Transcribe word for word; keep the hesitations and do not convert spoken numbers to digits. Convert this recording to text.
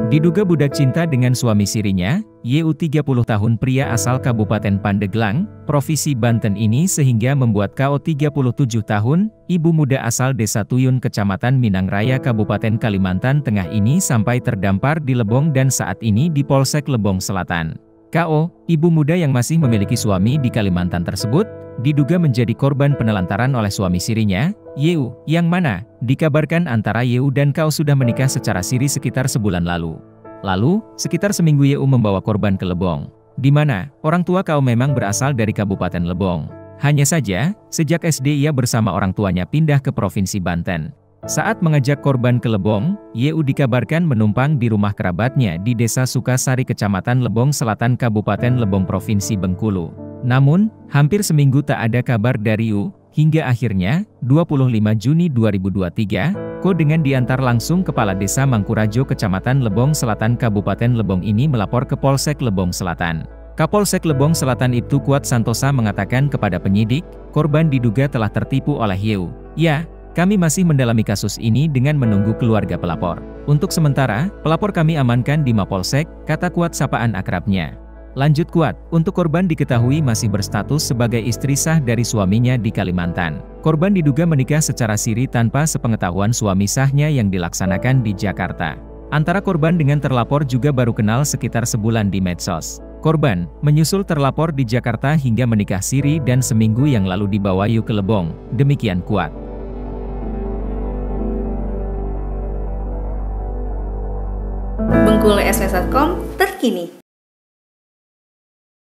Diduga budak cinta dengan suami sirinya, Y U tiga puluh tahun pria asal Kabupaten Pandeglang, Provinsi Banten ini sehingga membuat K O tiga puluh tujuh tahun, ibu muda asal Desa Tuyun Kecamatan Minang Raya Kabupaten Kalimantan Tengah ini sampai terdampar di Lebong dan saat ini di Polsek Lebong Selatan. K O, ibu muda yang masih memiliki suami di Kalimantan tersebut, diduga menjadi korban penelantaran oleh suami sirinya, Y U, yang mana, dikabarkan antara Y U dan K O sudah menikah secara siri sekitar sebulan lalu. Lalu, sekitar seminggu Y U membawa korban ke Lebong, di mana, orang tua K O memang berasal dari Kabupaten Lebong. Hanya saja, sejak S D ia bersama orang tuanya pindah ke Provinsi Banten. Saat mengajak korban ke Lebong, Y U dikabarkan menumpang di rumah kerabatnya di Desa Sukasari Kecamatan Lebong Selatan Kabupaten Lebong Provinsi Bengkulu. Namun, hampir seminggu tak ada kabar dari Y U, hingga akhirnya, dua puluh lima Juni dua ribu dua puluh tiga, Ko dengan diantar langsung Kepala Desa Mangkurajo Kecamatan Lebong Selatan Kabupaten Lebong ini melapor ke Polsek Lebong Selatan. Kapolsek Lebong Selatan Ibtu Kuat Santosa mengatakan kepada penyidik, korban diduga telah tertipu oleh Y U. Ya, kami masih mendalami kasus ini dengan menunggu keluarga pelapor. Untuk sementara, pelapor kami amankan di Mapolsek, kata Kuat sapaan akrabnya. Lanjut Kuat, untuk korban diketahui masih berstatus sebagai istri sah dari suaminya di Kalimantan. Korban diduga menikah secara siri tanpa sepengetahuan suami sahnya yang dilaksanakan di Jakarta. Antara korban dengan terlapor juga baru kenal sekitar sebulan di medsos. Korban menyusul terlapor di Jakarta hingga menikah siri dan seminggu yang lalu dibawa Y U ke Lebong. Demikian Kuat. Bengkulu S M S titik com terkini.